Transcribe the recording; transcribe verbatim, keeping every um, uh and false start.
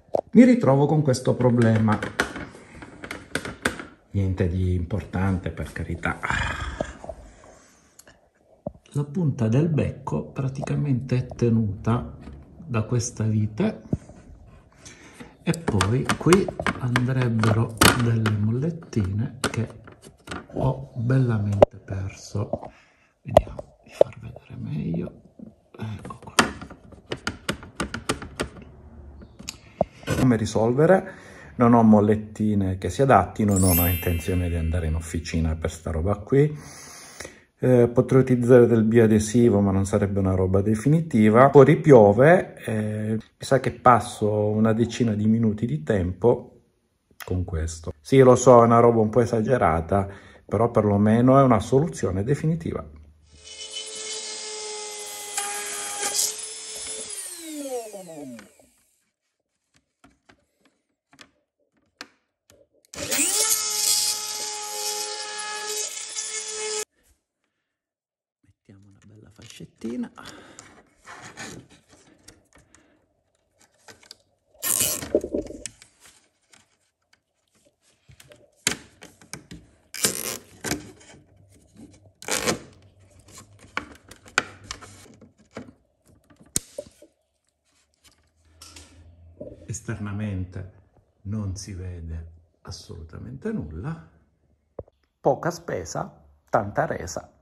Mi ritrovo con questo problema. Niente di importante, per carità. La punta del becco praticamente è tenuta da questa vite e poi qui andrebbero delle mollettine che ho bellamente perso. Vediamo di far vedere meglio. Ecco qua. Come risolvere? Non ho mollettine che si adattino, non ho intenzione di andare in officina per sta roba qui. Eh, potrei utilizzare del biadesivo, ma non sarebbe una roba definitiva. Fuori piove, eh, mi sa che passo una decina di minuti di tempo con questo. Sì, lo so, è una roba un po' esagerata, però perlomeno è una soluzione definitiva. Mettiamo una bella fascettina. Esternamente non si vede assolutamente nulla. Poca spesa, tanta resa.